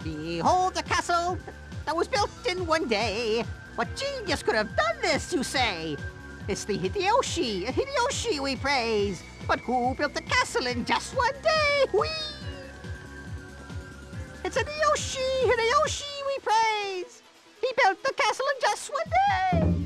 Behold the castle that was built in one day. What genius could have done this, you say? It's the Hideyoshi we praise. But who built the castle in just one day? Whee! It's Hideyoshi we praise. He built the castle in just one day.